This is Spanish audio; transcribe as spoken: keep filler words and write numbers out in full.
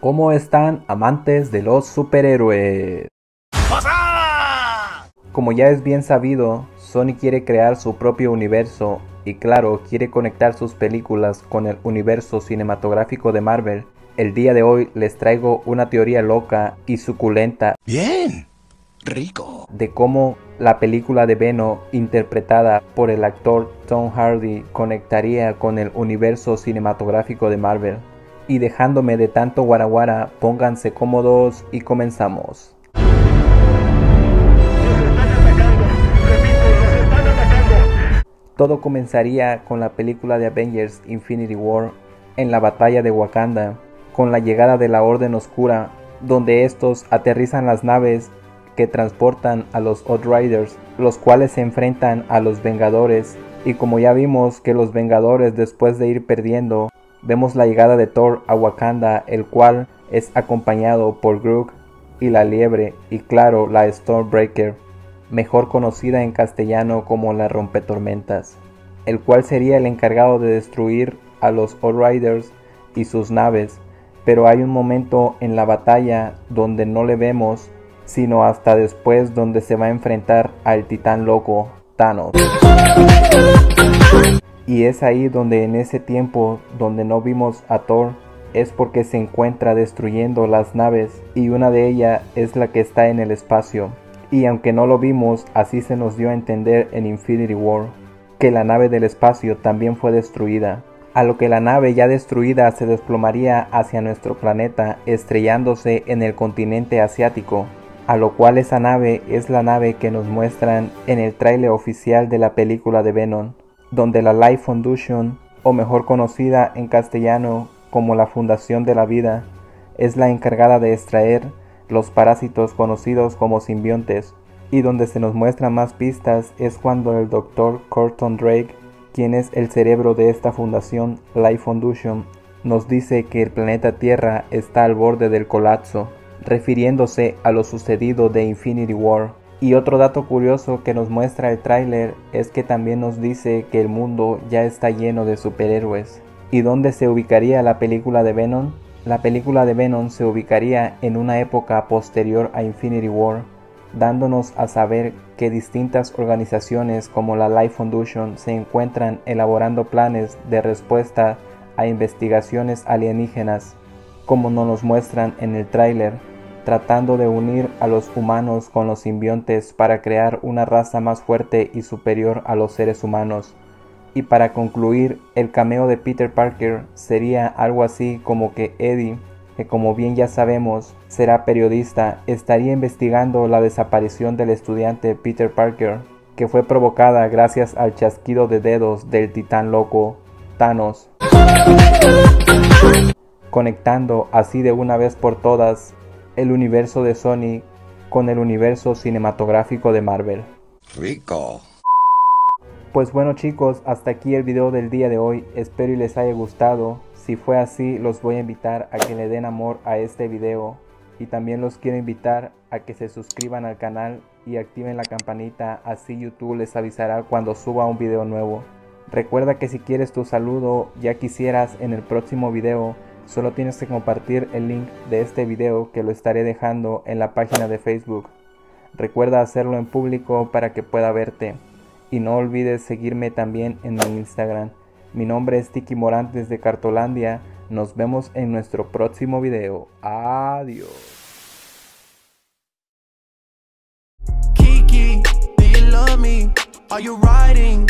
¿Cómo están, amantes de los superhéroes? Como ya es bien sabido, Sony quiere crear su propio universo y claro, quiere conectar sus películas con el universo cinematográfico de Marvel. El día de hoy les traigo una teoría loca y suculenta. Bien, rico. De cómo la película de Venom, interpretada por el actor Tom Hardy, conectaría con el universo cinematográfico de Marvel. Y dejándome de tanto guaraguara, pónganse cómodos y comenzamos. Todo comenzaría con la película de Avengers Infinity War, en la batalla de Wakanda, con la llegada de la Orden Oscura, donde estos aterrizan las naves que transportan a los Outriders, los cuales se enfrentan a los Vengadores, y como ya vimos que los Vengadores, después de ir perdiendo, vemos la llegada de Thor a Wakanda, el cual es acompañado por Groot y la Liebre, y claro, la Stormbreaker, mejor conocida en castellano como la Rompetormentas, el cual sería el encargado de destruir a los Outriders y sus naves. Pero hay un momento en la batalla donde no le vemos, sino hasta después, donde se va a enfrentar al titán loco Thanos. Y es ahí donde en ese tiempo donde no vimos a Thor, es porque se encuentra destruyendo las naves y una de ellas es la que está en el espacio. Y aunque no lo vimos, así se nos dio a entender en Infinity War, que la nave del espacio también fue destruida. A lo que la nave ya destruida se desplomaría hacia nuestro planeta, estrellándose en el continente asiático. A lo cual esa nave es la nave que nos muestran en el tráiler oficial de la película de Venom, donde la Life Foundation, o mejor conocida en castellano como la Fundación de la Vida, es la encargada de extraer los parásitos conocidos como simbiontes, y donde se nos muestran más pistas es cuando el doctor Corton Drake, quien es el cerebro de esta fundación Life Foundation, nos dice que el planeta Tierra está al borde del colapso, refiriéndose a lo sucedido de Infinity War. Y otro dato curioso que nos muestra el tráiler es que también nos dice que el mundo ya está lleno de superhéroes. ¿Y dónde se ubicaría la película de Venom? La película de Venom se ubicaría en una época posterior a Infinity War, dándonos a saber que distintas organizaciones como la Life Foundation se encuentran elaborando planes de respuesta a investigaciones alienígenas, como nos los muestran en el tráiler, tratando de unir a los humanos con los simbiontes para crear una raza más fuerte y superior a los seres humanos. Y para concluir, el cameo de Peter Parker sería algo así como que Eddie, que como bien ya sabemos será periodista, estaría investigando la desaparición del estudiante Peter Parker, que fue provocada gracias al chasquido de dedos del titán loco Thanos, conectando así de una vez por todas el universo de Sony con el universo cinematográfico de Marvel. Rico. Pues bueno chicos, hasta aquí el video del día de hoy, espero y les haya gustado. Si fue así, los voy a invitar a que le den amor a este video y también los quiero invitar a que se suscriban al canal y activen la campanita, así YouTube les avisará cuando suba un video nuevo. Recuerda que si quieres tu saludo ya quisieras en el próximo video, solo tienes que compartir el link de este video que lo estaré dejando en la página de Facebook. Recuerda hacerlo en público para que pueda verte. Y no olvides seguirme también en mi Instagram. Mi nombre es Tiki Morant desde Cartolandia. Nos vemos en nuestro próximo video. Adiós. Kiki, do you love me? Are you riding?